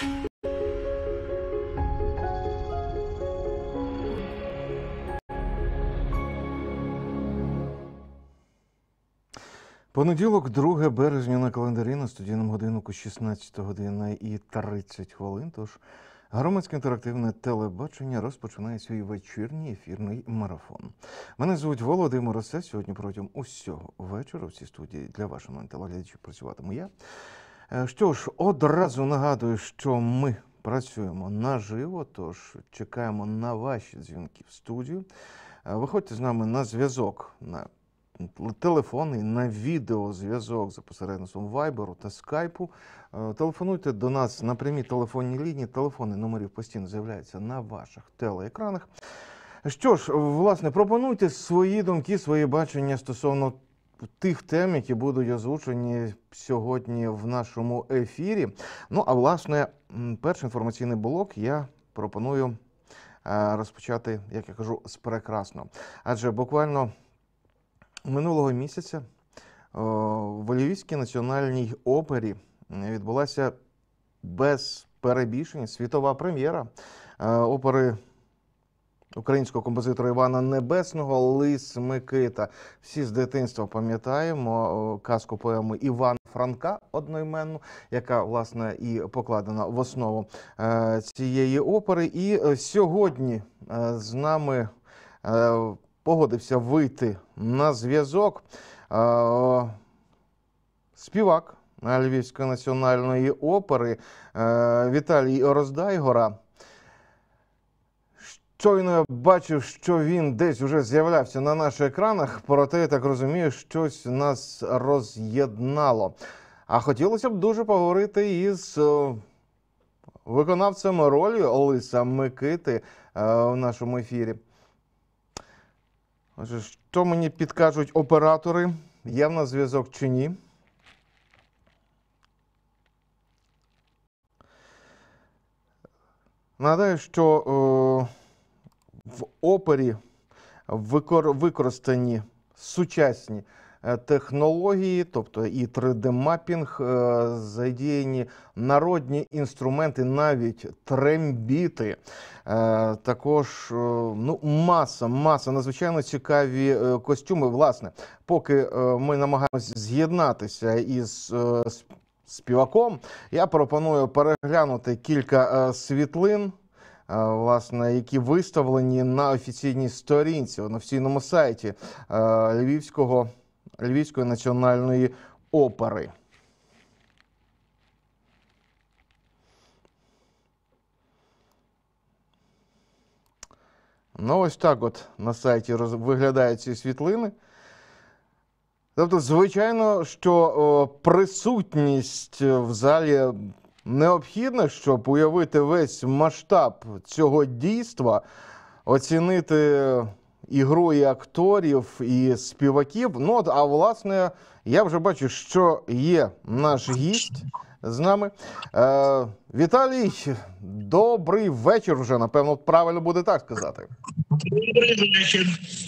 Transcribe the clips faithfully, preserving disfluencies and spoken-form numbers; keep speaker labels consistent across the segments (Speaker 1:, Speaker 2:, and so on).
Speaker 1: Понеділок, друге березня на календарі, на студійному годиннику шістнадцята година і тридцять хвилин. Тож громадське інтерактивне телебачення розпочинає свій вечірній ефірний марафон. Мене звуть Володимир Осе. Сьогодні протягом усього вечора в цій студії для вашого телеглядачів працюватиму я. Що ж, одразу нагадую, що ми працюємо наживо, тож чекаємо на ваші дзвінки в студію. Виходьте з нами на зв'язок, на телефонний, на відеозв'язок за посередництвом Вайберу та Скайпу. Телефонуйте до нас на прямій телефонній лінії. Телефони номерів постійно з'являються на ваших телеекранах. Що ж, власне, пропонуйте свої думки, свої бачення стосовно тих тем, які будуть озвучені сьогодні в нашому ефірі. Ну, а власне, перший інформаційний блок я пропоную розпочати, як я кажу, з прекрасного. Адже буквально минулого місяця в Львівській національній опері відбулася без перебільшення світова прем'єра опери українського композитора Івана Небесного «Лис Микита». Всі з дитинства пам'ятаємо казку поему Івана Франка одноіменну, яка, власне, і покладена в основу цієї опери. І сьогодні з нами погодився вийти на зв'язок співак Львівської національної опери Віталій Роздайгора. Щойно я бачив, що він десь вже з'являвся на наших екранах, проте, я так розумію, щось нас роз'єднало. А хотілося б дуже поговорити із виконавцем ролі Лиса Микити в нашому ефірі. Отже, що мені підкажуть оператори? Є в нас зв'язок чи ні? Нагадаю, що о, в опері викор... використані сучасні технології, тобто і три де-мапінг, задіяні народні інструменти, навіть трембіти. Також ну, маса, маса надзвичайно цікаві костюми. Власне, поки ми намагаємося з'єднатися із співаком, я пропоную переглянути кілька світлин, власне, які виставлені на офіційній сторінці, на офіційному сайті Львівського Львівської національної опери. Ну, ось так от на сайті роз... виглядають ці світлини. Тобто, звичайно, що о, присутність в залі необхідна, щоб уявити весь масштаб цього дійства, оцінити ігру і акторів, і співаків. Ну, от, а власне, я вже бачу, що є наш гість з нами. Е, Віталій, добрий вечір вже, напевно, правильно буде так сказати.
Speaker 2: Добрий вечір.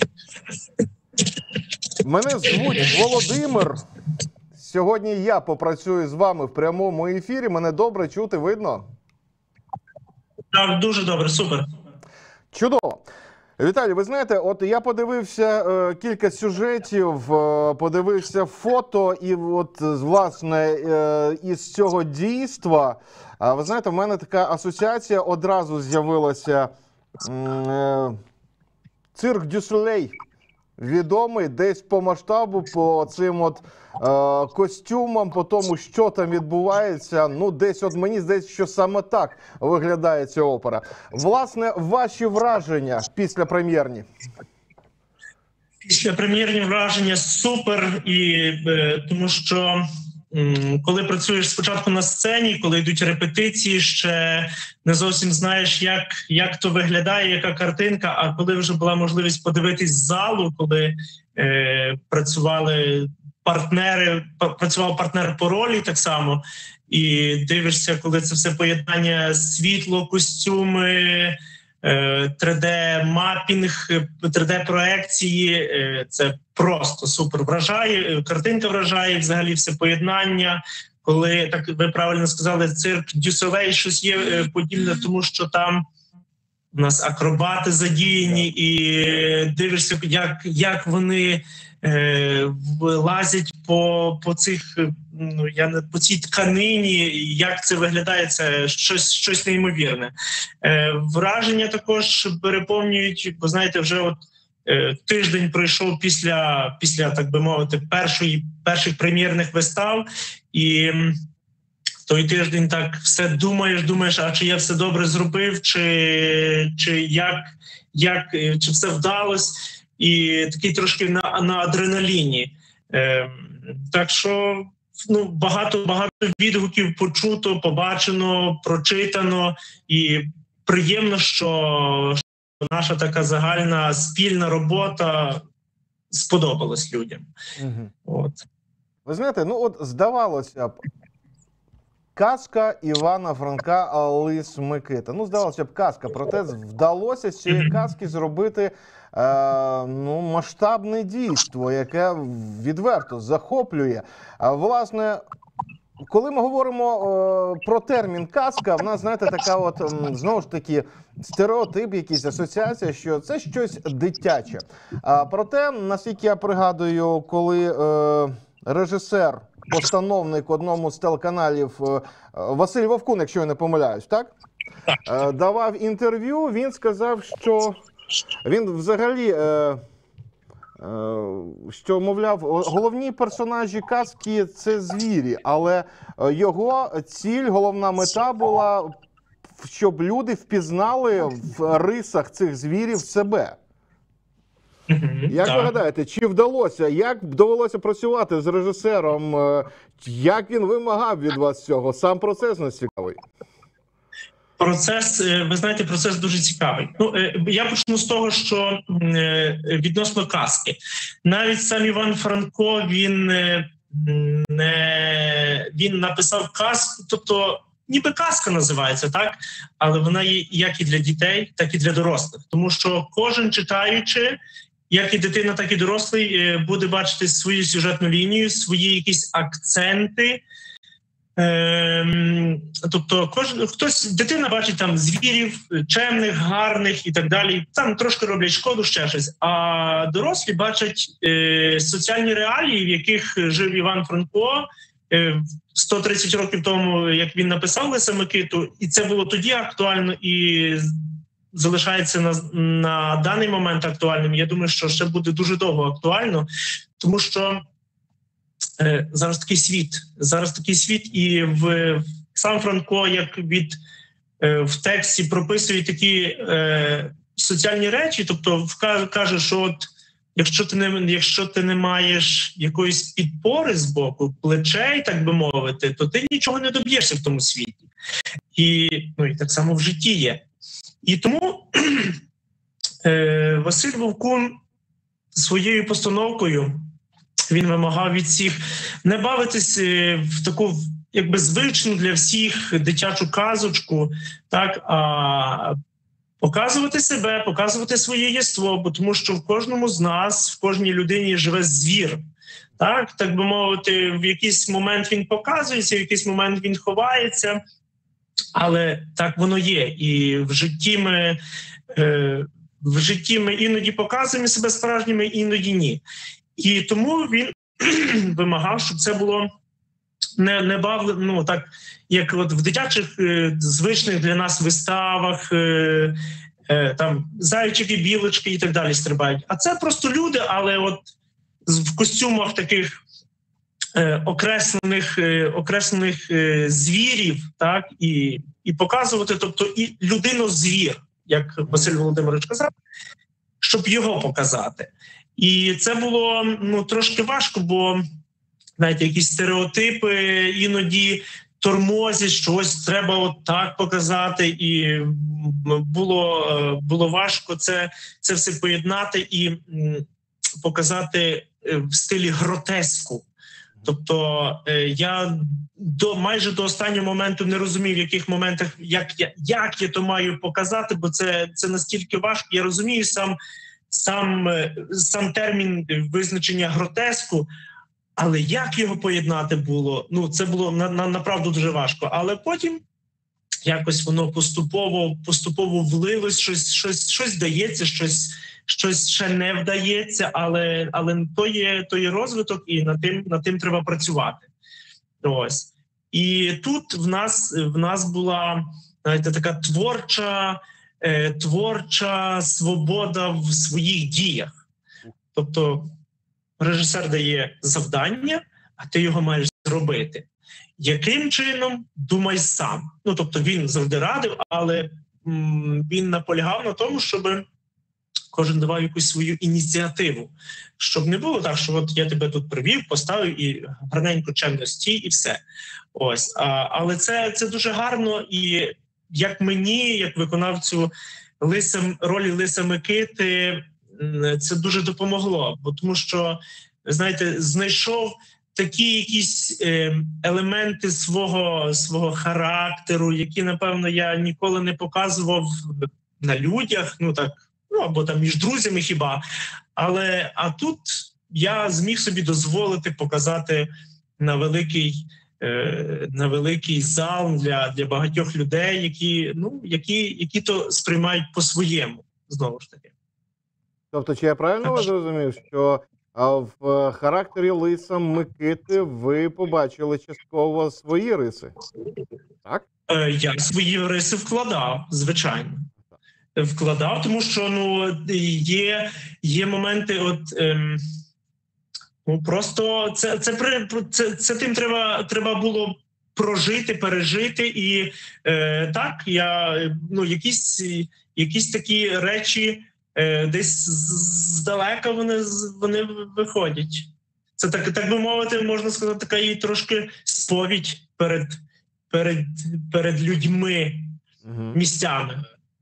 Speaker 1: Мене звуть Володимир. Сьогодні я попрацюю з вами в прямому ефірі. Мене добре чути, видно?
Speaker 2: Так, дуже добре, супер.
Speaker 1: Чудово. Віталій, ви знаєте, от я подивився е, кілька сюжетів, е, подивився фото, і от, власне, е, із цього дійства, е, ви знаєте, в мене така асоціація одразу з'явилася, е, цирк Дю Солей, відомий десь по масштабу, по цим от е, костюмам, по тому, що там відбувається. Ну, десь от мені здається, що саме так виглядає ця опера. Власне, ваші враження після прем'єрні?
Speaker 2: Після прем'єрні враження супер, і е, тому що м, коли працюєш спочатку на сцені, коли йдуть репетиції, ще не зовсім знаєш, як, як то виглядає, яка картинка, а коли вже була можливість подивитись з залу, коли е, працювали партнери, працював партнер по ролі так само, і дивишся, коли це все поєднання світло, костюми, три де-мапінг, три де-проекції, це просто супер вражає, картинка вражає, взагалі все поєднання, коли, так ви правильно сказали, цирк Дюсолей, щось є е, подібне, тому що там у нас акробати задіяні, і дивишся, як, як вони е, влазять по, по цих, ну я не по цій тканині, як це виглядає, це щось, щось неймовірне. Е, враження також переповнюють, бо знаєте, вже от е, тиждень пройшов після, після, так би мовити, першої перших прем'єрних вистав, і той тиждень так все думаєш, думаєш, а чи я все добре зробив, чи, чи як, як, чи все вдалось, і такий трошки на, на адреналіні. Е, так що ну, багато, багато відгуків почуто, побачено, прочитано, і приємно, що, що наша така загальна спільна робота сподобалась людям.
Speaker 1: Угу.
Speaker 2: От.
Speaker 1: Ви знаєте, ну от здавалося б, казка Івана Франка «Лис Микита». Ну, здавалося б, казка, проте вдалося з цієї казки зробити е, ну, масштабне дійство, яке відверто захоплює. А, власне, коли ми говоримо е, про термін «казка», в нас, знаєте, така от, м, знову ж таки, стереотип, якийсь асоціація, що це щось дитяче. А, проте, наскільки я пригадую, коли е, режисер, постановник одному з телеканалів Василь Вовкун, якщо я не помиляюсь, так? Так. Давав інтерв'ю, він сказав, що він взагалі, що, мовляв, головні персонажі казки – це звірі, але його ціль, головна мета була, щоб люди впізнали в рисах цих звірів себе. Як ви гадаєте, чи вдалося, як довелося працювати з режисером, як він вимагав від вас цього? Сам процес нас цікавий.
Speaker 2: Процес, ви знаєте, процес дуже цікавий. Ну, я почну з того, що відносно казки. Навіть сам Іван Франко, він, не, він написав казку, тобто ніби казка називається, так? Але вона є як і для дітей, так і для дорослих. Тому що кожен читаючи, як і дитина, так і дорослий, буде бачити свою сюжетну лінію, свої якісь акценти. Ем, тобто кожен, хтось, дитина бачить там звірів, чемних, гарних і так далі. Там трошки роблять шкоду, ще щось. А дорослі бачать е, соціальні реалії, в яких жив Іван Франко е, сто тридцять років тому, як він написав «Лиса Микиту». І це було тоді актуально і залишається на, на даний момент актуальним. Я думаю, що ще буде дуже довго актуально, тому що е, зараз такий світ. Зараз такий світ, і в сам Франко, як від е, в тексті прописує такі е, соціальні речі, тобто каже, що от якщо ти не якщо ти не маєш якоїсь підпори з боку, плечей, так би мовити, то ти нічого не доб'єшся в тому світі. І, ну, і так само в житті є. І тому е, Василь Вовкун своєю постановкою, він вимагав від всіх не бавитись в таку якби звичну для всіх дитячу казочку, так, а показувати себе, показувати своє єство, бо тому що в кожному з нас, в кожній людині живе звір. Так, так би мовити, в якийсь момент він показується, в якийсь момент він ховається. Але так воно є. І в житті ми, е, в житті ми іноді показуємо себе справжніми, іноді ні. І тому він вимагав, щоб це було не, не бавлено, ну так, як от в дитячих е, звичних для нас виставах, е, е, там зайчики, білочки і так далі стрибають. А це просто люди, але от в костюмах таких Е, окреслених, е, окреслених е, звірів, так, і, і показувати, тобто і людину-звір, як Василь Володимирович казав, щоб його показати. І це було, ну, трошки важко, бо, знаєте, якісь стереотипи іноді тормозять, що ось треба от так показати, і було, було важко це, це все поєднати і м, показати в стилі гротеску. Тобто я до майже до останнього моменту не розумів, в яких моментах, як я, як я то маю показати, бо це, це настільки важко. Я розумію сам, сам, сам термін визначення гротеску, Але як його поєднати було? Ну, це було на, на, направду дуже важко. Але потім якось воно поступово, поступово влилось, щось, щось, щось вдається, щось, щось ще не вдається, але, але то є, то є розвиток, і над тим, над тим треба працювати. Ось. І тут в нас, в нас була, знаєте, така творча, е, творча свобода в своїх діях. Тобто режисер дає завдання, а ти його маєш зробити. Яким чином? Думай сам. Ну, тобто він завжди радив, але м, він наполягав на тому, щоб кожен давав якусь свою ініціативу. Щоб не було так, що от я тебе тут привів, поставив і гарненько чемно стій, і все. Ось. А, але це, це дуже гарно, і як мені, як виконавцю Лиса, ролі Лиса Микити, це дуже допомогло. Бо тому що, знаєте, знайшов такі якісь е, елементи свого, свого характеру, які, напевно, я ніколи не показував на людях, ну так, ну або там між друзями хіба. Але а тут я зміг собі дозволити показати на великий, е, на великий зал для, для багатьох людей, які, ну, які, які то сприймають по-своєму, знову ж таки.
Speaker 1: Тобто, чи я правильно вас зрозумів, що а, в характері Лиса Микити ви побачили частково свої риси? Так?
Speaker 2: Е, я свої риси вкладав, звичайно. Вкладав, тому що ну є, є моменти, от ем, ну просто це це, це, це, це тим треба, треба було прожити, пережити, і е, так я ну якісь, якісь такі речі е, десь здалека вони вони виходять. Це так, так би мовити, можна сказати, така і трошки сповідь перед, перед, перед людьми,
Speaker 1: Угу.
Speaker 2: місцями.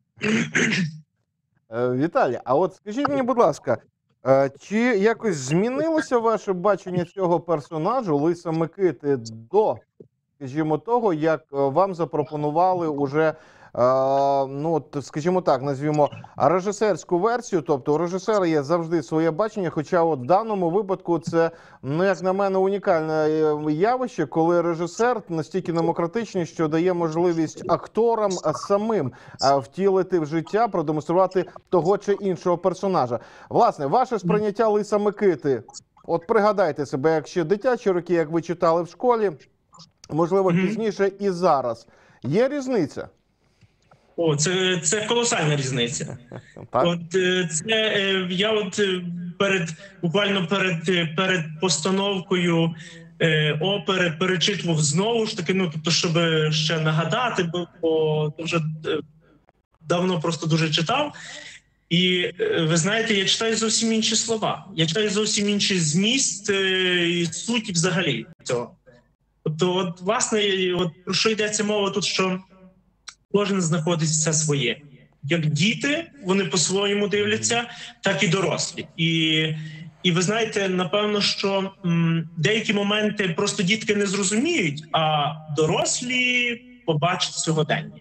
Speaker 1: Віталій, а от скажіть мені, будь ласка, чи якось змінилося ваше бачення цього персонажу Лиса Микити до, скажімо, того, як вам запропонували уже, ну, скажімо так, назвімо режисерську версію, тобто у режисера є завжди своє бачення, хоча от в даному випадку це, ну, як на мене, унікальне явище, коли режисер настільки демократичний, що дає можливість акторам самим втілити в життя, продемонструвати того чи іншого персонажа. Власне, ваше сприйняття Лиса Микити, от пригадайте себе, як ще дитячі роки, як ви читали в школі, можливо, пізніше і зараз. Є різниця?
Speaker 2: О, це, це колосальна різниця.
Speaker 1: Так?
Speaker 2: От це я от перед буквально перед перед постановкою е, опери перечитував знову ж таки, ну тобто, щоб ще нагадати, бо, бо вже давно просто дуже читав. І ви знаєте, я читаю зовсім інші слова. Я читаю зовсім інший зміст е, і суть взагалі цього. Тобто, от власне, от про що йдеться мова тут, що кожен знаходить все своє. Як діти, вони по-своєму дивляться, так і дорослі. І, і ви знаєте, напевно, що м, деякі моменти просто дітки не зрозуміють, а дорослі побачать сьогодення.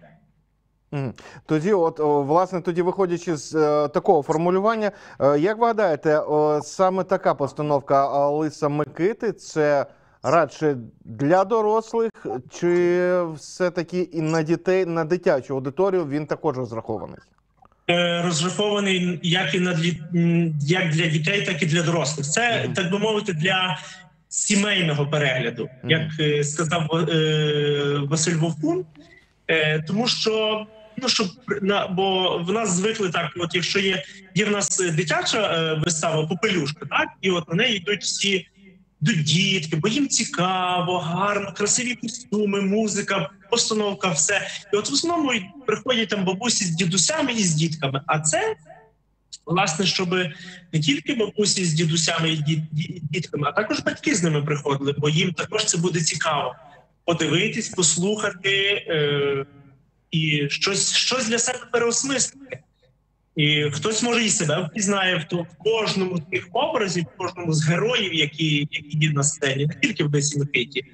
Speaker 1: Тоді, от, власне, тоді виходячи з е, такого формулювання, е, як ви гадаєте, е, саме така постановка Лиса Микити – це радше для дорослих, чи все-таки і на дітей, на дитячу аудиторію він також розрахований?
Speaker 2: Розрахований як і на як для дітей, так і для дорослих. Це, mm-hmm. так би мовити, для сімейного перегляду, mm-hmm. як сказав е, Василь Вовкун. Е, тому що, ну, щоб, на, бо в нас звикли так, от якщо є, є в нас дитяча е, вистава «Попелюшка», так, і от на неї йдуть всі йдуть дітки, бо їм цікаво, гарно, красиві костюми, музика, постановка, все. І от в основному приходять там бабусі з дідусями і з дітками. А це, власне, щоб не тільки бабусі з дідусями і дітками, а також батьки з ними приходили, бо їм також це буде цікаво. Подивитись, послухати е- і щось, щось для себе переосмислити. І хтось, може, і себе впізнає в, в кожному з тих образів, в кожному з героїв, які, які є на сцені, не тільки в Лисі Микиті.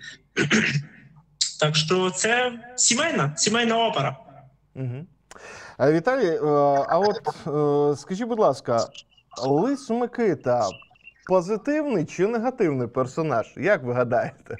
Speaker 2: Так що це сімейна, сімейна опера.
Speaker 1: Угу. Віталій, а от скажіть, будь ласка, Лис Микита позитивний чи негативний персонаж? Як ви гадаєте?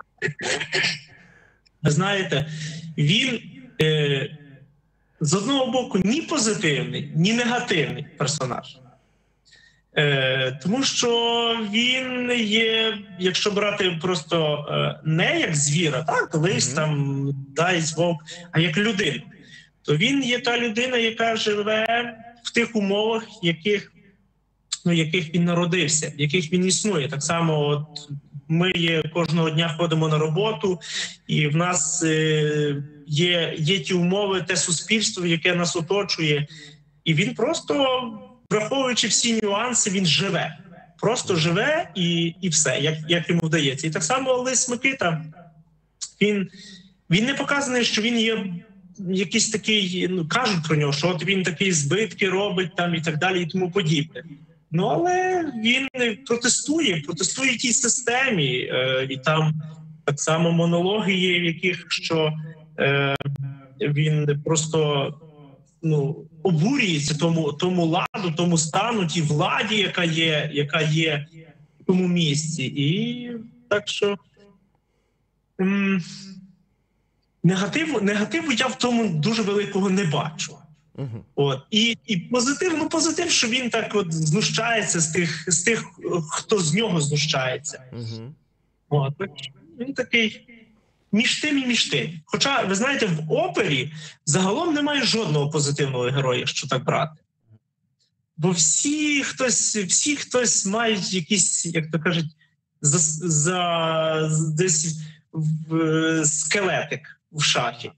Speaker 2: Ви знаєте, він е, з одного боку ні позитивний, ні негативний персонаж. Е, тому що він є, якщо брати просто е, не як звіра, так, лис,
Speaker 1: Мгм.
Speaker 2: там, зайць, вовк, а як людину, то він є та людина, яка живе в тих умовах, яких, ну, яких він народився, в яких він існує. Так само от ми є, кожного дня ходимо на роботу, і в нас е, є, є ті умови, те суспільство, яке нас оточує. І він просто, враховуючи всі нюанси, він живе. Просто живе і, і все, як, як йому вдається. І так само Лис Микита, він, він не показаний, що він є якийсь такий, ну, кажуть про нього, що от він такий збитки робить там і так далі, і тому подібне. Ну, але він протестує, протестує тій системі. Е, і там так само монологи є, в яких що е, він просто, ну, обурюється тому, тому ладу, тому стану, тій владі, яка є, яка є в тому місці. І так що ем, негативу, негативу я в тому дуже великого не бачу.
Speaker 1: Угу.
Speaker 2: От. І, і позитив, ну позитив, що він так от знущається з тих, з тих, хто з нього знущається.
Speaker 1: Угу.
Speaker 2: От. Він такий між тим і між тим. Хоча, ви знаєте, в опері загалом немає жодного позитивного героя, що так брати. Бо всі хтось, всі хтось мають якісь, як то кажуть, за, за десь в, скелетик в шахі.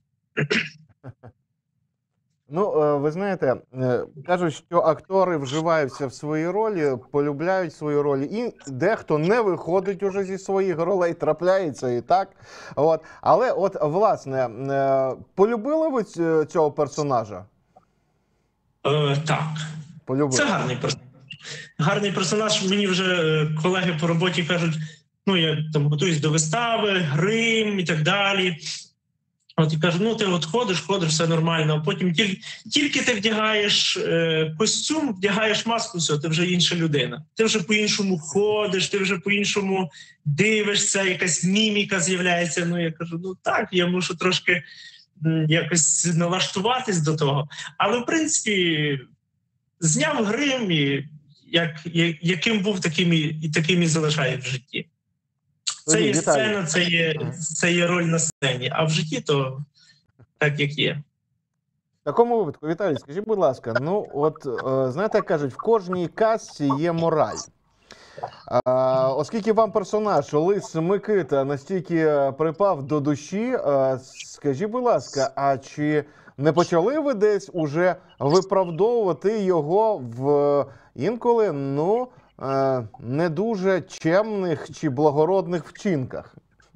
Speaker 1: Ну, е, ви знаєте, е, кажуть, що актори вживаються в свої ролі, полюбляють свої ролі, і дехто не виходить уже зі своїх ролей, трапляється і так. От. Але от, власне, е, полюбили ви ць- цього персонажа?
Speaker 2: Е, так.
Speaker 1: Полюбили.
Speaker 2: Це гарний персонаж. Гарний персонаж. Мені вже е, колеги по роботі кажуть, ну, я там готуюсь до вистави, грим і так далі. От і кажу, ну ти от ходиш, ходиш, все нормально, а потім тільки, тільки ти вдягаєш е, костюм, вдягаєш маску, все, ти вже інша людина. Ти вже по-іншому ходиш, ти вже по-іншому дивишся, якась міміка з'являється. Ну, я кажу, ну так, я мушу трошки м, якось налаштуватись до того. Але, в принципі, зняв грим, і як, я- яким був, таким і, і таким і залишає в житті. Це є
Speaker 1: Віталій.
Speaker 2: сцена, це є, це є роль на сцені, а в житті то так, як є.
Speaker 1: В такому випадку, Віталій, скажіть, будь ласка, ну от, е, знаєте, як кажуть, в кожній казці є мораль. А, оскільки вам персонаж Лис Микита настільки припав до душі, е, скажіть, будь ласка, а чи не почали ви десь уже виправдовувати його в інколи, ну, е, не дуже чемних чи благородних вчинках?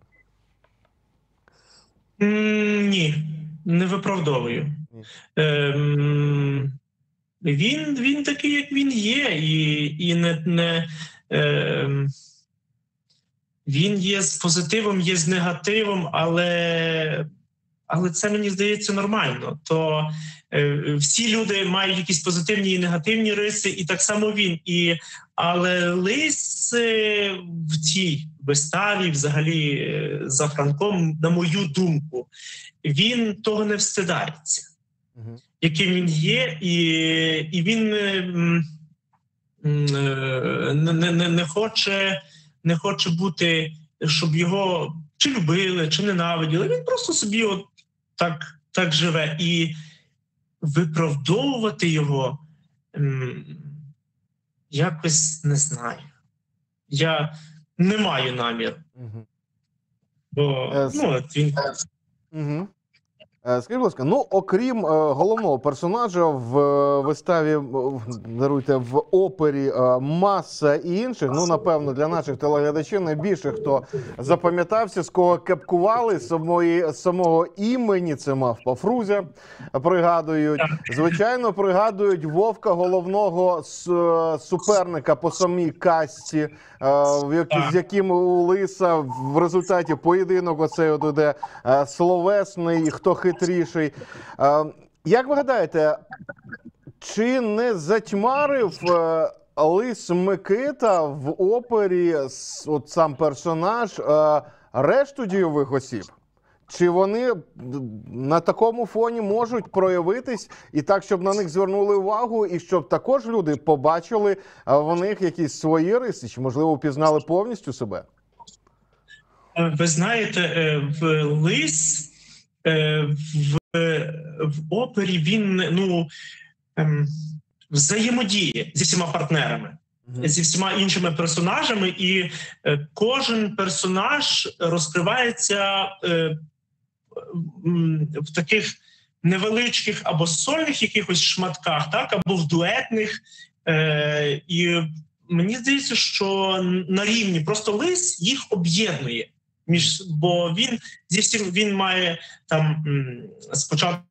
Speaker 2: М, Ні, не виправдовую.
Speaker 1: Ні.
Speaker 2: Ем, він, він такий, як він є, і, і не, не ем, він є з позитивом, є з негативом, але, але це, мені здається, нормально. То е, всі люди мають якісь позитивні і негативні риси, і так само він. І, але Лис е, в цій виставі, взагалі, е, за Франком, на мою думку, він того не встидається,
Speaker 1: Угу.
Speaker 2: яким він є, і, і він е, м, е, не, не, не, хоче, не хоче бути, щоб його чи любили, чи ненавиділи. Він просто собі от так, так живе. І виправдовувати його м, якось не знаю. Я не маю наміру.
Speaker 1: Угу.
Speaker 2: Бо
Speaker 1: Е,
Speaker 2: ну, от він
Speaker 1: Угу. Скажіть, будь ласка, ну окрім е, головного персонажа в е, виставі, е, в- даруйте, в опері е, маса і інших, ну напевно для наших телеглядачів найбільше хто запам'ятався, з кого кепкували самої, самого імені, це Мавпа Фрузя, пригадують. Звичайно, пригадують Вовка, головного с- суперника по самій касті, е, в як- з яким у Лиса в результаті поєдинок оцей от іде е, словесний, хто хитріший. Е, Як ви гадаєте, чи не затьмарив е, Лис Микита в опері, с- от сам персонаж, е, решту дійових осіб? Чи вони на такому фоні можуть проявитись і так, щоб на них звернули увагу, і щоб також люди побачили е, в них якісь свої риси, чи, можливо, впізнали повністю себе?
Speaker 2: Е, Ви знаєте, е, в Лис е, в, в опері він ну ем, взаємодіє зі всіма партнерами,
Speaker 1: Мгм.
Speaker 2: зі всіма іншими персонажами, і е, кожен персонаж розкривається е, м, в таких невеличких або сольних якихось шматках, так, або в дуетних. Е, і мені здається, що на рівні просто Лис їх об'єднує. Між, бо він зі всім він має там м, спочатку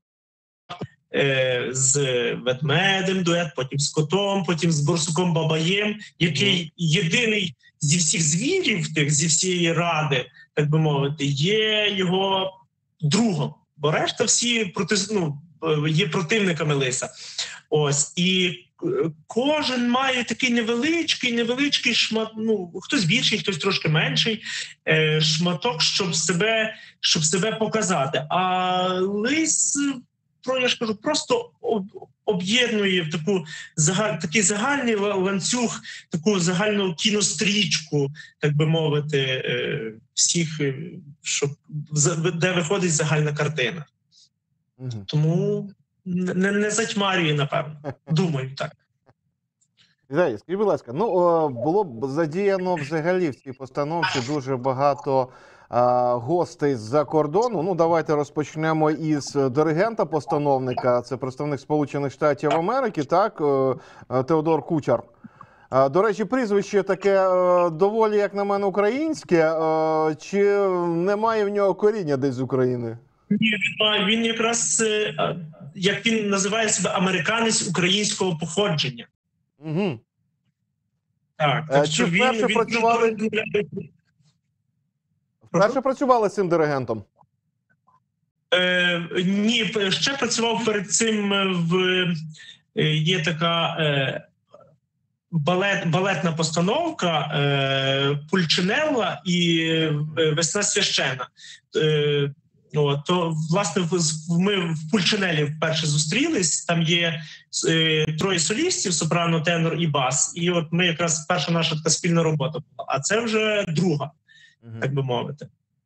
Speaker 2: е, з ведмедем дует, потім з котом, потім з борсуком Бабаєм, який єдиний зі всіх звірів, тих зі всієї ради, так би мовити, є його другом, бо решта всі проти, ну, е, є противниками Лиса. Ось і е, кожен має такий невеличкий, невеличкий шмат. Ну хтось більший, хтось трошки менший е, шматок, щоб себе, щоб себе показати. А Лис, про я ж кажу, просто об- об'єднує в таку загаль, такий загальний ла- ланцюг, таку загальну кінострічку, так би мовити, е, всіх, е, щоб за- де виходить загальна картина.
Speaker 1: Мгм.
Speaker 2: Тому не, не затьмарює, напевно. Думаю, так.
Speaker 1: Віталій, скажіть, будь ласка, ну о, було б задіяно взагалі в цій постановці дуже багато а, гостей з-за кордону. Ну, давайте розпочнемо із диригента-постановника. Це представник Сполучених Штатів Америки, так, е, е, Теодор Кучер. А, До речі, прізвище таке е, доволі, як на мене, українське. Е, Чи немає в нього коріння десь з України?
Speaker 2: Ні, він, має- він якраз, е, а, як він називає себе, американець українського походження.
Speaker 1: Угу.
Speaker 2: Так,
Speaker 1: Е,
Speaker 2: так
Speaker 1: Чи
Speaker 2: що він,
Speaker 1: вперше
Speaker 2: він дуже
Speaker 1: працювали,
Speaker 2: добре розмовляє.
Speaker 1: вперше працювали з цим диригентом?
Speaker 2: Е, ні, п- ще працював перед цим е, в е, є така е, балет, балетна постановка е, Пульчинелла і е, Весна священа. Е, о, то власне в- з- ми в Пульчинелі вперше зустрілись. Там є е, троє солістів: сопрано, тенор і бас. І от ми якраз перша наша така спільна робота була. А це вже друга,
Speaker 1: Мгм.
Speaker 2: так би мовити.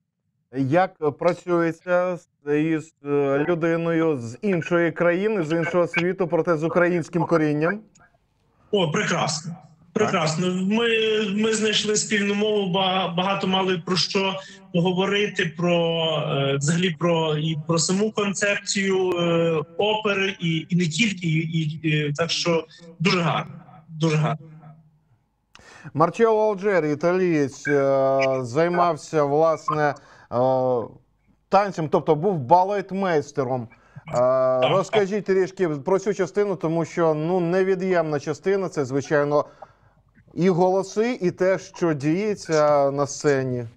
Speaker 1: Як працюється з- із е, людиною з іншої країни, з іншого світу, проте з українським корінням?
Speaker 2: О, прекрасно. Прекрасно. Ми, ми знайшли спільну мову, ба- багато мали про що поговорити, про е, взагалі про і про саму концепцію е, опери, і, і не тільки, і, і, і так що дуже гарно. Дуже гарно.
Speaker 1: Марчелло Алджері, італієць, е, займався, власне, е, танцем, тобто був балетмейстером. Е, Розкажіть трішки про цю частину, тому що ну, невід'ємна частина – це, звичайно, і голоси, і те, що діється на сцені.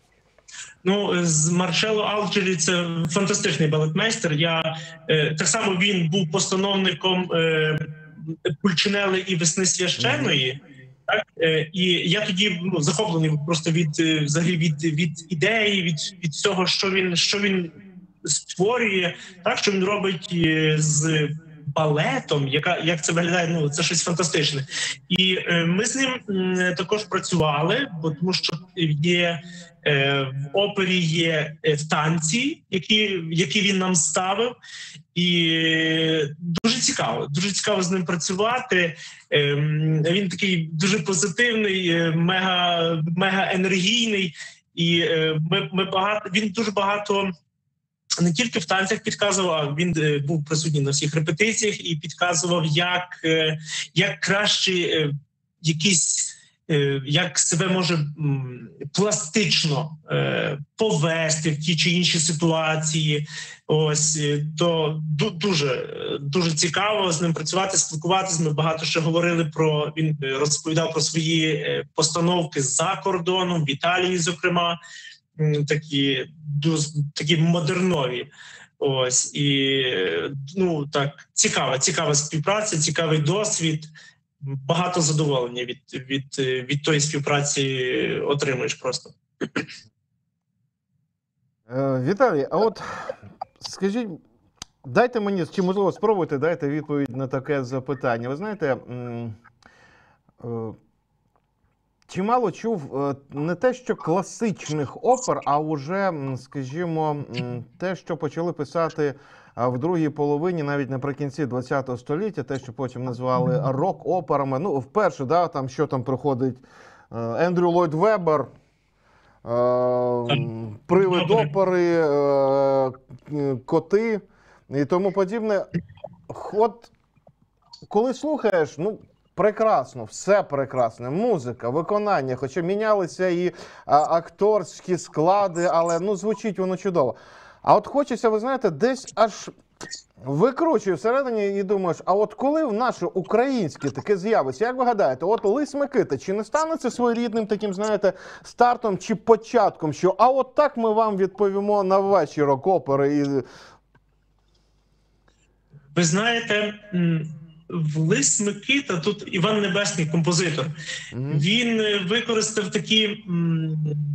Speaker 2: Ну, з Марчелло Алджері це фантастичний балетмейстер. Я е, так само він був постановником е, Пульчинели і Весни священної. Так, е, і я тоді ну, захоплений просто від е, взагалі від, від ідеї, від, від цього, що він що він створює, так що він робить е, з балетом, яка як це виглядає. Ну це щось фантастичне. І е, ми з ним м, також працювали, бо тому що є. Е, В опері є е, танці, які, які він нам ставив, і дуже цікаво, дуже цікаво з ним працювати. Е, Він такий дуже позитивний, е, мега, мега енергійний, і е, ми, ми багато він дуже багато. Не тільки в танцях підказував, а він е, був присутній на всіх репетиціях і підказував, як, е, як краще е, якісь, е, як себе може м, пластично е, повести в ті чи інші ситуації. Ось е, то ду- дуже е, дуже цікаво з ним працювати, спілкуватися. Ми багато ще говорили про він е, розповідав про свої е, постановки за кордоном в Італії, зокрема. М, такі дос- такі модернові. Ось і ну так цікава, цікава співпраця, цікавий досвід. багато задоволення від, від, від тої співпраці отримуєш просто.
Speaker 1: Е, Віталій, а от скажіть, дайте мені, чи можливо спробуйте, дайте відповідь на таке запитання. Ви знаєте, м, е, чимало чув е, не те, що класичних опер, а вже, м, скажімо, м, те, що почали писати а, в другій половині, навіть наприкінці ХХ століття, те, що потім назвали рок-операми. Ну, вперше, да, там, що там проходить е, Ендрю Ллойд Веббер, Е, привид опери, е, коти і тому подібне. От коли слухаєш, ну, прекрасно, все прекрасне, музика, виконання, хоча мінялися і а, акторські склади, але ну, звучить воно чудово. А от хочеться, ви знаєте, десь аж викручує всередині і думаєш, а от коли в наше українське таке з'явиться, як ви гадаєте, от Лис Микита, чи не стане це своєрідним таким, знаєте, стартом чи початком, що а от так ми вам відповімо на ваші рок-опери і...
Speaker 2: Ви знаєте, в Лис Микита, тут Іван Небесний, композитор, mm-hmm. він використав такі м,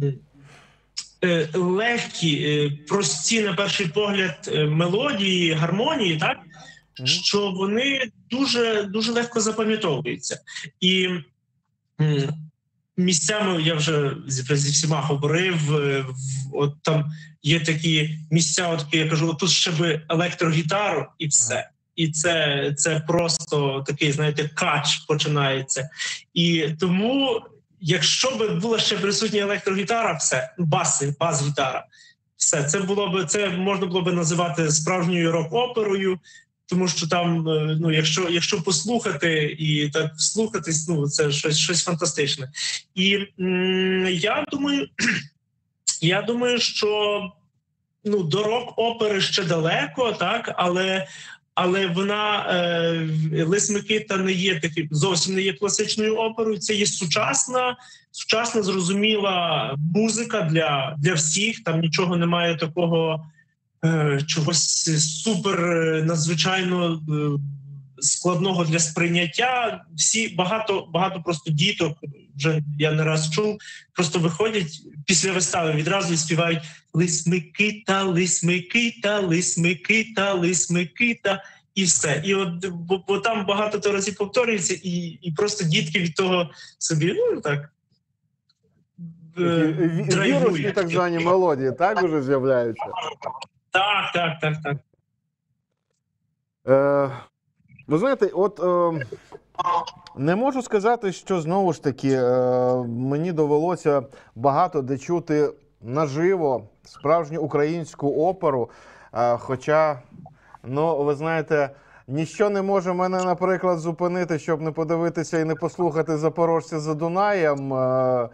Speaker 2: легкі, прості, на перший погляд, мелодії, гармонії, так? Mm-hmm. Що вони дуже, дуже легко запам'ятовуються. І м, місцями, я вже зі всіма говорив, от там є такі місця, от я кажу, от тут ще би електрогітару і все. І це, це просто такий, знаєте, кач починається. І тому, якщо б була ще присутня електрогітара, все, баси, бас-гітара, все, це було б, це можна було б називати справжньою рок-оперою, тому що там, ну, якщо, якщо послухати і так вслухатись, ну, це щось, щось фантастичне. І м, я думаю, я думаю, що ну, до рок-опери ще далеко, так, але Але вона, е, Лис Микита не є таким, зовсім не є класичною оперою, це є сучасна, сучасна, зрозуміла музика для, для всіх, там нічого немає такого е, чогось супер надзвичайно е, складного для сприйняття. Всі, багато, багато просто діток, вже я не раз чув, просто виходять після вистави відразу і співають «Лис Микита, Лис Микита, Лис Микита, Лис Микита» і все. І от, бо, бо там багато то разів повторюється, і, і просто дітки від того собі, ну так,
Speaker 1: вірусні так звані мелодії, так вже з'являються?
Speaker 2: Так, так, так, так.
Speaker 1: Е, ви знаєте, от е, не можу сказати, що знову ж таки е, мені довелося багато де чути наживо справжню українську оперу, е, хоча, ну, ви знаєте, ніщо не може мене, наприклад, зупинити, щоб не подивитися і не послухати «Запорожця за Дунаєм». Е,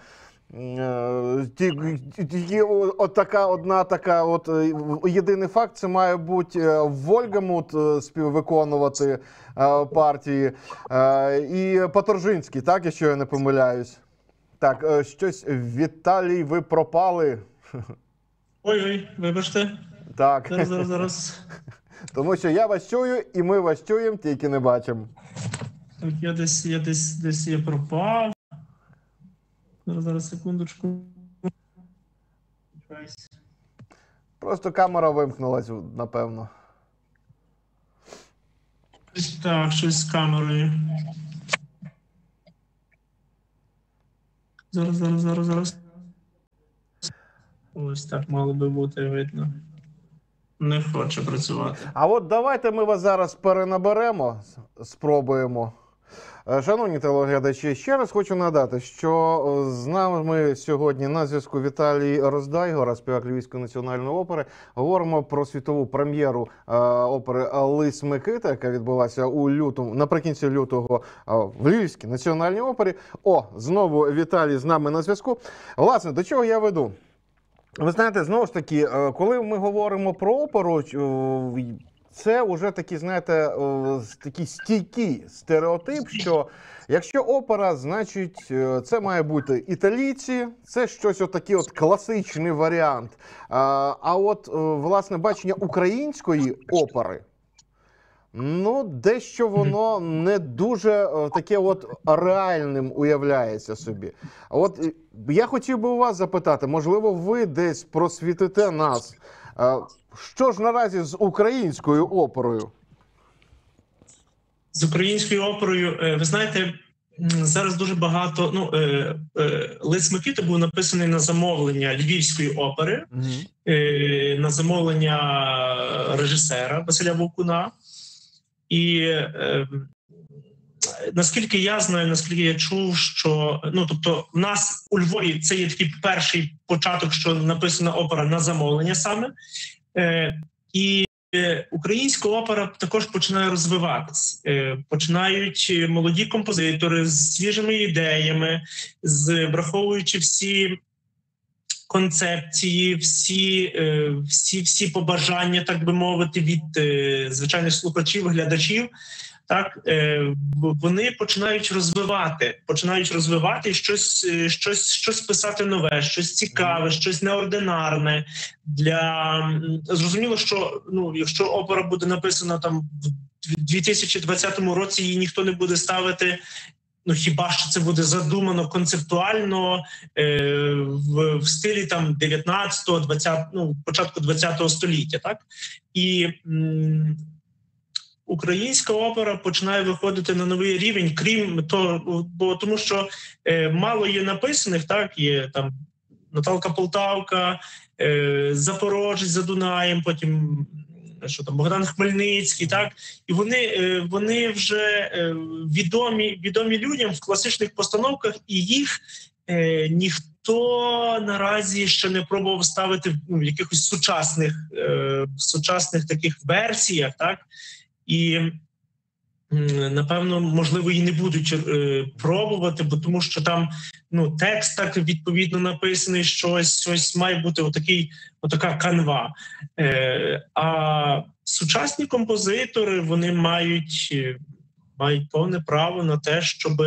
Speaker 1: Тільки от така одна така, от єдиний факт, це має бути Вольгамут співвиконувати партії і Паторжинський, так, якщо я не помиляюсь. Так, щось, Віталій, ви пропали.
Speaker 2: Ой-ой, вибачте.
Speaker 1: Так.
Speaker 2: Зараз, зараз, зараз.
Speaker 1: Тому що я вас чую, і ми вас чуємо, тільки не бачимо.
Speaker 2: Так, я десь, я десь, десь я пропав. Зараз, зараз, секундочку.
Speaker 1: Просто камера вимкнулась, напевно.
Speaker 2: Так, щось з камерою. Зараз, зараз, зараз, зараз. Ось так мало би бути видно. Не хоче працювати.
Speaker 1: А от давайте ми вас зараз перенаберемо, спробуємо. Шановні телеглядачі, ще раз хочу нагадати, що з нами сьогодні на зв'язку Віталій Роздайгора, співак Львівської національної опери. Говоримо про світову прем'єру е, опери «Лис Микита», яка відбулася у лютому, наприкінці лютого е, в Львівській національній опері. О, знову Віталій з нами на зв'язку. Власне, до чого я веду? Ви знаєте, знову ж таки, е, коли ми говоримо про оперу, е, це вже такий, знаєте, такий стійкий стереотип, що якщо опера, значить, це має бути італійці, це щось отакий от класичний варіант. А от, власне, бачення української опери, Ну, дещо воно не дуже е, таке от реальним уявляється собі. А от е, я хотів би у вас запитати, можливо, ви десь просвітите нас. Е, Що ж наразі з українською оперою?
Speaker 2: З українською оперою, е, ви знаєте, м, зараз дуже багато. Ну, е, е, «Лист Микити» був написаний на замовлення Львівської опери,
Speaker 1: Угу.
Speaker 2: е, на замовлення режисера Василя Вовкуна. І е, наскільки я знаю, наскільки я чув, що ну тобто, в нас у Львові це є такий перший початок, що написана опера на замовлення саме. Е, і українська опера також починає розвиватись. Е, починають молоді композитори з свіжими ідеями, з враховуючи всі концепції, всі, е, всі, всі побажання, так би мовити, від е, звичайних слухачів, глядачів. Так, е, вони починають розвивати, починають розвивати щось, е, щось, щось писати нове, щось цікаве, щось неординарне. Для м, зрозуміло, що ну, якщо опера буде написана там в дві тисячі двадцятому році, її ніхто не буде ставити. Ну, хіба що це буде задумано концептуально е, в, в стилі там дев'ятнадцятого, двадцятого, ну, початку двадцятого століття, так? І м, українська опера починає виходити на новий рівень, крім того, бо тому що е, мало є написаних, так, є там Наталка Полтавка, е, Запорожець за Дунаєм, потім що там Богдан Хмельницький, так, і вони, е, вони вже е, відомі, відомі людям в класичних постановках, і їх е, ніхто наразі ще не пробував ставити ну, в якихось сучасних, е, сучасних таких версіях, так. І, напевно, можливо, і не будуть е, пробувати, бо тому що там ну, текст так відповідно написаний, щось, щось має бути отакий, отака канва. Е, а сучасні композитори, вони мають, мають повне право на те, щоб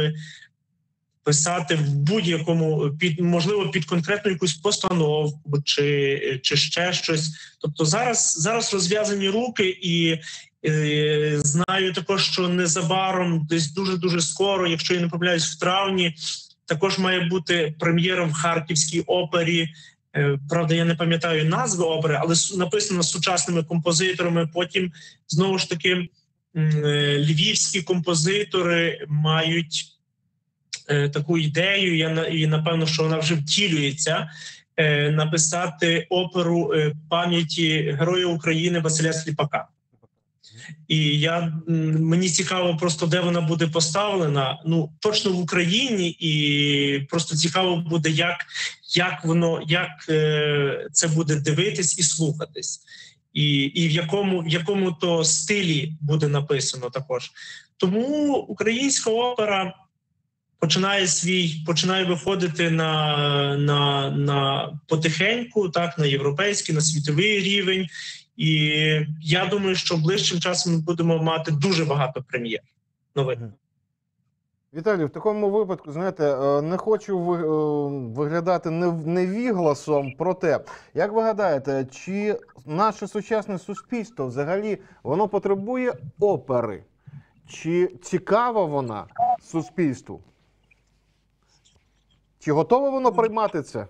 Speaker 2: писати в будь-якому, під, можливо, під конкретну якусь постановку чи, чи ще щось. Тобто зараз, зараз розв'язані руки і е, знаю також, що незабаром, десь дуже-дуже скоро, якщо я не помиляюсь, в травні, також має бути прем'єра в Харківській опері. Е, правда, я не пам'ятаю назви опери, але написано сучасними композиторами. Потім, знову ж таки, е, львівські композитори мають таку ідею, я і напевно, що вона вже втілюється, е, написати оперу е, пам'яті Героя України Василя Сліпака. І я, мені цікаво просто, де вона буде поставлена. Ну, точно в Україні, і просто цікаво буде, як, як воно, як е, це буде дивитись і слухатись. І, і в якому, в якому то стилі буде написано також. Тому українська опера починає свій, починає виходити на, на, на потихеньку, так, на європейський, на світовий рівень. І я думаю, що ближчим часом ми будемо мати дуже багато прем'єр нових.
Speaker 1: Віталій, в такому випадку, знаєте, не хочу виглядати невігласом, проте, як ви гадаєте, чи наше сучасне суспільство взагалі, воно потребує опери? Чи цікава вона суспільству? Чи готове воно приймати це?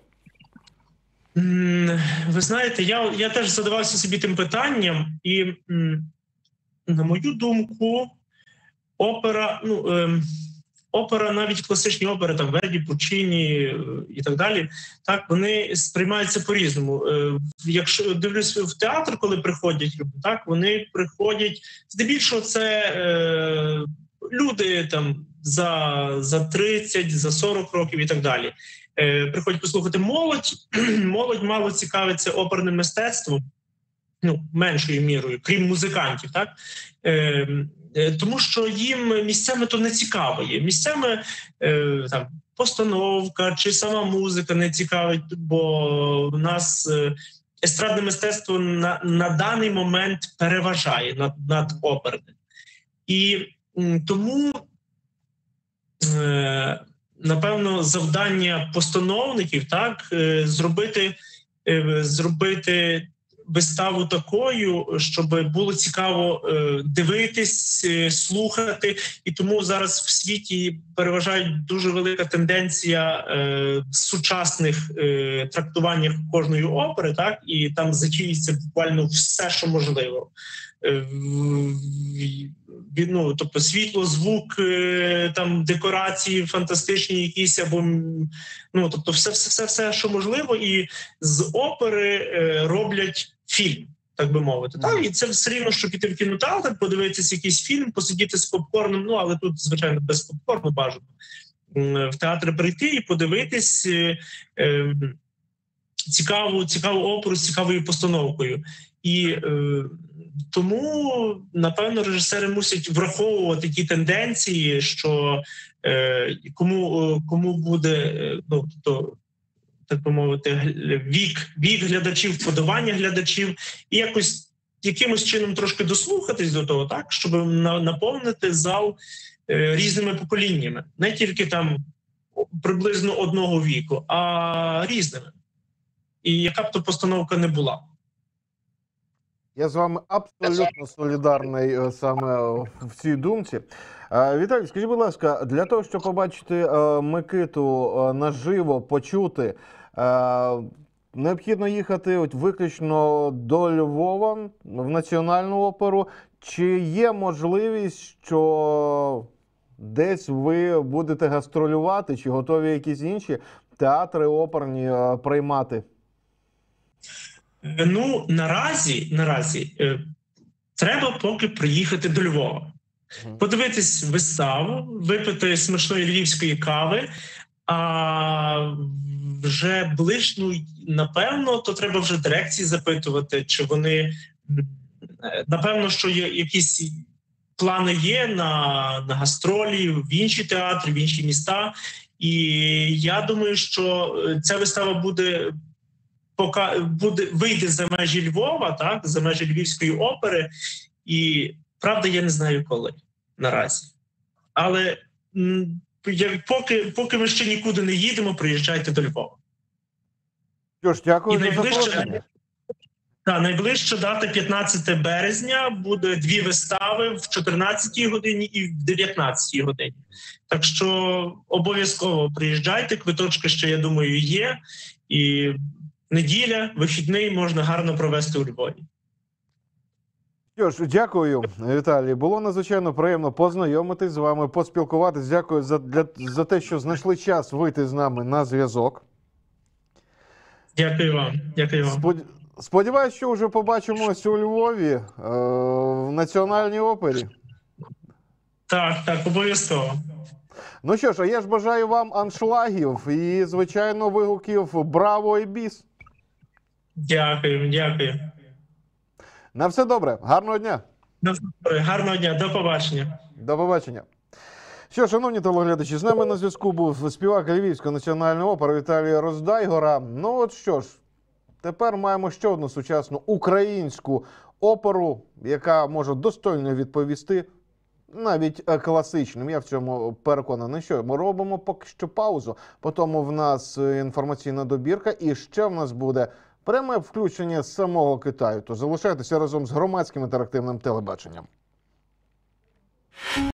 Speaker 2: Ви знаєте, я, я теж задавався собі тим питанням, і, на мою думку, опера, ну, е, опера, навіть класичні опери, там, Верді, Пуччіні і так далі, так, вони сприймаються по-різному. Е, якщо дивлюсь в театр, коли приходять люди, так, вони приходять, здебільшого це е, люди там за, за тридцять, за сорок років і так далі. Е, приходять послухати молодь. Молодь мало цікавиться оперним мистецтвом, ну, меншою мірою, крім музикантів, так? Е, е, тому що їм місцями то не цікаво є. Місцями е, там, постановка чи сама музика не цікавить, бо в нас е, естрадне мистецтво на, на даний момент переважає над, над оперним. І м, тому е, напевно, завдання постановників, так, зробити, зробити виставу такою, щоб було цікаво е, дивитись, е, слухати. І тому зараз в світі переважає дуже велика тенденція е, сучасних е, трактуваннях кожної опери, так, і там задіюється буквально все, що можливо. Е, ну, тобто світло, звук, е, там декорації фантастичні якісь, або ну, тобто все, все, все, все, що можливо, і з опери е, роблять фільм, так би мовити. Так? І це все рівно, що піти в кінотеатр, подивитися якийсь фільм, посидіти з попкорном, ну, але тут, звичайно, без попкорну бажано. В театр прийти і подивитись е, е, цікаву, цікаву оперу з цікавою постановкою. І е, тому, напевно, режисери мусять враховувати ті тенденції, що е, кому, кому буде, ну, то, так би мовити, вік, вік глядачів, вподобання глядачів, і якось якимось чином трошки дослухатись до того, так, щоб на, наповнити зал е, різними поколіннями. Не тільки там приблизно одного віку, а різними. І яка б то постановка не була.
Speaker 1: Я з вами абсолютно солідарний е, саме в цій думці. Е, Віталій, скажіть, будь ласка, для того, щоб побачити е, Микиту е, наживо, почути, е, необхідно їхати от виключно до Львова, в Національну оперу. Чи є можливість, що десь ви будете гастролювати, чи готові якісь інші театри оперні е, приймати?
Speaker 2: Ну, наразі, наразі е, треба поки приїхати до Львова. Подивитись виставу, випити смачної львівської кави, а вже ближче, ну, напевно, то треба вже дирекції запитувати, чи вони, напевно, що є якісь плани є на, на гастролі, в інші театри, в інші міста. І я думаю, що ця вистава буде поки буде вийде за межі Львова, так, за межі Львівської опери, і правда, я не знаю коли наразі. Але м, як, поки, поки ми ще нікуди не їдемо, приїжджайте до Львова.
Speaker 1: Що ж, дякую
Speaker 2: І
Speaker 1: за
Speaker 2: найближче,
Speaker 1: запрошення.
Speaker 2: та, найближча дата п'ятнадцяте березня, буде дві вистави в чотирнадцятій годині і в дев'ятнадцятій годині. Так що обов'язково приїжджайте, квиточки ще, я думаю, є, і неділя, вихідний можна гарно провести у Львові.
Speaker 1: Що ж, дякую, Віталій. Було надзвичайно приємно познайомитись з вами, поспілкуватись. Дякую за, для, за те, що знайшли час вийти з нами на зв'язок.
Speaker 2: Дякую вам. Дякую вам.
Speaker 1: Спод... Сподіваюсь, що вже побачимось у Львові, е, в Національній опері.
Speaker 2: Так, так, обов'язково.
Speaker 1: Ну що ж, а я ж бажаю вам аншлагів і, звичайно, вигуків «Браво» і «Біс».
Speaker 2: Дякую, дякую.
Speaker 1: На все добре. Гарного дня.
Speaker 2: Гарного дня. До побачення.
Speaker 1: До побачення. Що, шановні телеглядачі, з нами на зв'язку був співак Львівської національної опери Віталій Роздайгора. Ну от що ж, тепер маємо ще одну сучасну українську оперу, яка може достойно відповісти навіть класичним. Я в цьому переконаний. Що ми робимо поки що паузу. Потім в нас інформаційна добірка і ще в нас буде пряме включення з самого Китаю. То залишайтеся разом з громадським інтерактивним телебаченням.